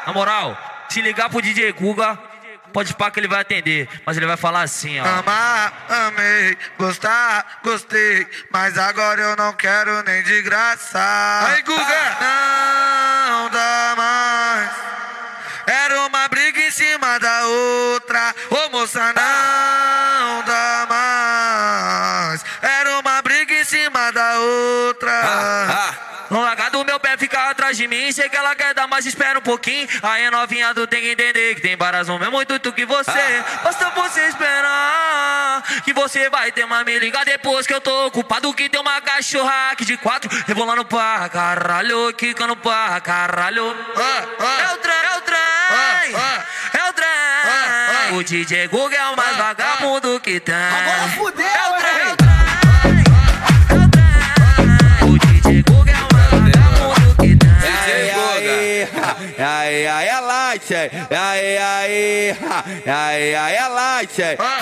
Na moral, se ligar pro DJ Guga, pode pá que ele vai atender, mas ele vai falar assim, ó. Amar, amei, gostar, gostei, mas agora eu não quero nem de graça. Aí, Guga! Não dá mais. Era uma briga em cima da outra. Ô moça, não dá mais. Era uma briga em cima da outra. No largar do meu pé fica atrás de mim. Sei que ela quer dar, mas espera um pouquinho. Aí novinha, tu tem que entender que tem varas no mesmo intuito que você. Basta você esperar que você vai ter uma me liga depois que eu tô ocupado. Que tem uma cachorra aqui de 4 rebolando pra caralho, quicando pra caralho. É o trem, é o trem, é o trem. O DJ Guga é o mais vagabundo que tem. Agora fudeu, é o trem, é o velho. trem. Aí, é light, aí, é light,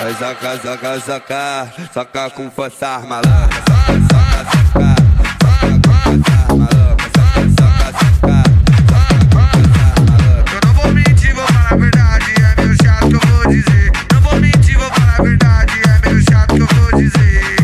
soca com força, maluca, soca com força, maluca, Eu não vou mentir, vou falar a verdade, é meio chato que eu vou dizer. Não vou mentir, vou falar a verdade, é meio chato que eu vou dizer.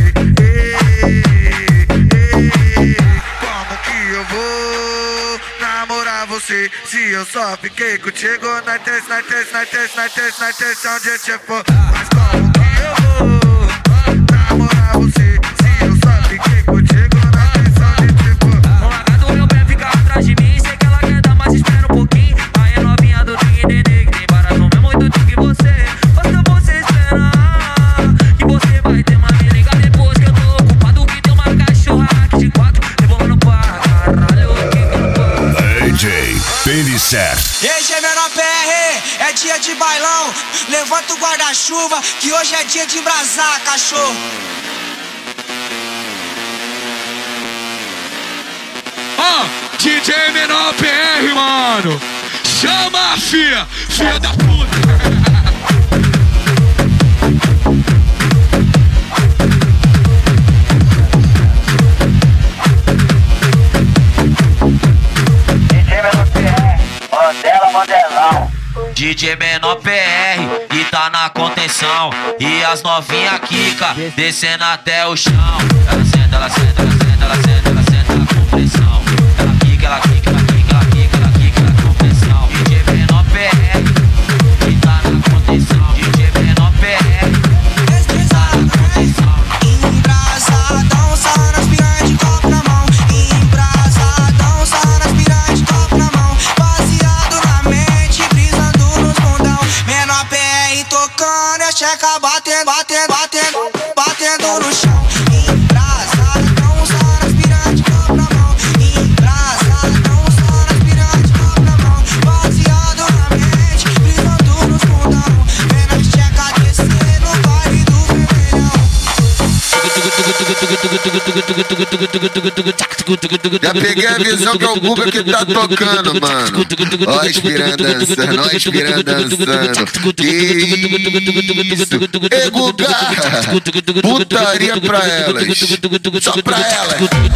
Como que eu vou namorar você se eu só fiquei contigo na terça, onde eu te for? Mas como que eu vou namorar você se eu só fiquei contigo na terça, onde te for? No largar do meu pé fica atrás de mim. Sei que ela quer dar, mas espera um pouquinho. Aí novinha, tu tem que entender que tem varas no mesmo intuito que você. Basta você esperar que você vai ter uma me liga depois que eu tô ocupado. Que tem uma cachorra aqui de 4 rebolando pra caralho, quicando pra DJ Penisser. EG menor PR, é dia de bailão. Levanta o guarda-chuva, que hoje é dia de embrasar, cachorro. DJ menor PR, mano. Chama a filha da puta. DJ menor PR e tá na contenção. E as novinha quica descendo até o chão. Ela senta, ela senta, ela senta, ela senta, ela senta com pressão. Ela quica, ela quica, ela quica, ela quica, ela quica, ela com pressão. DJ menor PR e tá na contenção. DJ menor PR e tá na contenção. Embrasadão, só nas piranhas de copo na mão. Embrasadão, só nas piranhas de copo na mão. Baseado na mente, brisando nos fundão. Menor PR tocando, a checa batendo, batendo, batendo, batendo no chão. Embrasadão, só nas piranhas de copo na mão. Embrasadão, só nas piranhas de copo na mão. Baseado na mente, brisando nos fundão. Menor checa descer no baile do vermelhão. Já peguei a visão que é o Guga que tá tocando, mano. Ó as piranhas dançando, ó as piranhas dançando. Que isso? Ei, Guga, putaria pra elas, só pra elas.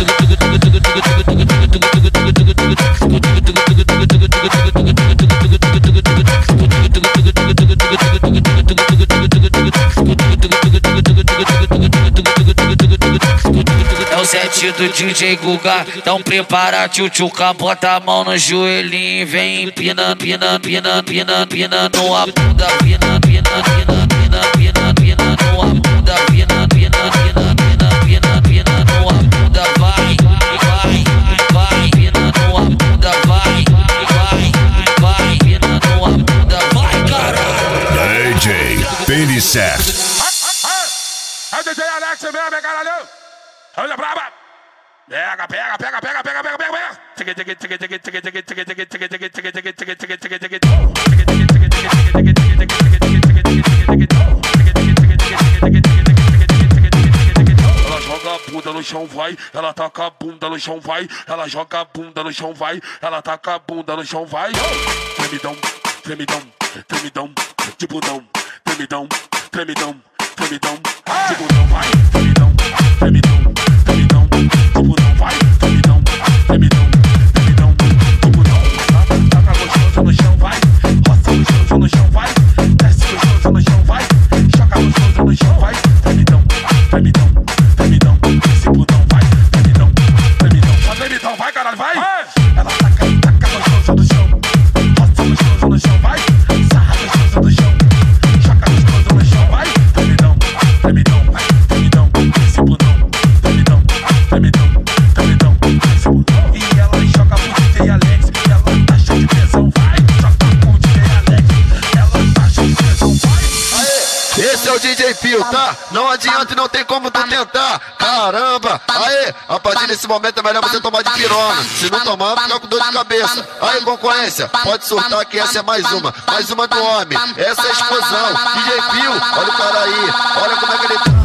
É o set do DJ Guga, então prepara tchutchuca, bota a mão no joelhinho e vem empinando, pinando, pinando, pinando, pinando a bunda, pinando, pinando, pinando, pinando, pinando, pinando a bunda, pinando, pinando, pinando, pinando, pinando, pinando a bunda, vai, vai, vai, pinando a bunda, vai, vai, vai, pinando a bunda, vai, caralho. DJ Penisser. É o DJ Alex mesmo, é caralho. Olha braba. Pega, pega, pega, pega, pega, pega, pega. Ela joga a bunda no chão, vai. Ela taca a bunda no chão, vai. Ela joga a bunda no chão, vai. Ela taca a bunda no chão, vai. Tremidão, tremidão, tremidão, de bundão. Tremidão, tremidão, tremidão, de bundão, vai. Tremidão, tremidão, tremidão, de bundão, vai. Tremidão, tremidão, tremidão, de bundão. Taca gostoso no chão, vai. pio, tá? Não adianta e não tem como tu tentar. Caramba, aê, a partir desse momento é melhor você tomar de pirona. Se não tomar, fica com dor de cabeça. Aí, concorrência, pode surtar que essa é mais uma do homem. Essa é a explosão. DJ Pio, olha o cara aí, olha como é que ele tá.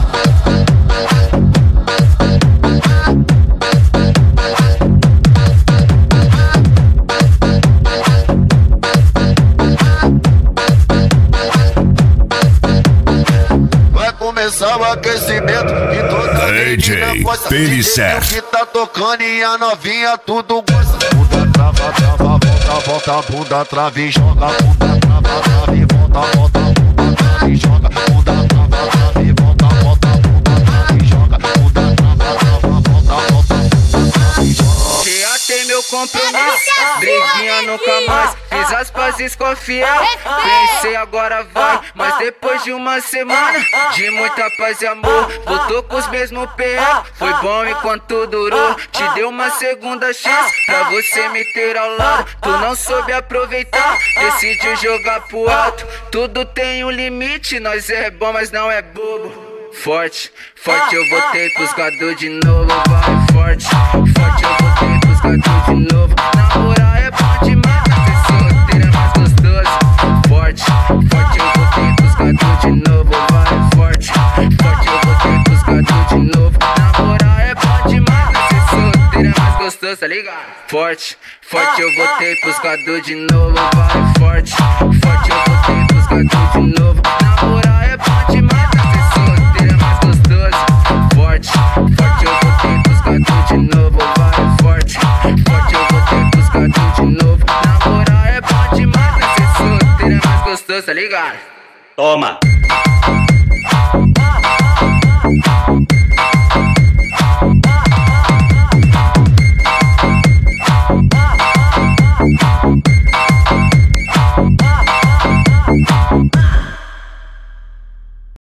Começar o aquecimento e toda DJ Penny7 que tá tocando e a novinha tudo gosta. Bunda trava, trava, volta, volta, bunda trava e joga. Bunda trava, trava e volta, volta, bunda trava e joga. Bunda trava, trava e volta, volta, bunda trava e joga. Bunda trava, trava, volta, volta, bunda trava e joga. Reatei meu compromisso, briguinha nunca mais. Fiz as pazes com a fiel, pensei agora vai. Mas depois de uma semana de muita paz e amor, voltou com os mesmos PL. Foi bom enquanto durou, te deu uma segunda chance pra você me ter ao lado. Tu não soube aproveitar, decidiu jogar pro alto. Tudo tem um limite, nós é bom mas não é bobo. Forte, forte eu voltei pros gado de novo, vai forte. Forte eu voltei pros gado de novo. Namorar é bom demais, ser solteiro é mais gostoso. Forte, forte eu voltei pros gado de novo, vai forte. Forte eu voltei pros gado de novo. Namorar é bom demais, ser solteiro é mais gostoso, tá ligado? Forte, forte eu voltei pros gado de novo, vai forte. Forte eu voltei pros gado de novo. Namorar é bom demais, ser solteiro é mais gostoso. Forte, forte eu voltei pros gado de novo, vai forte. Forte eu voltei pros gado de novo. Namorar é bom demais, ser solteiro é mais gostoso, tá ligado? Toma!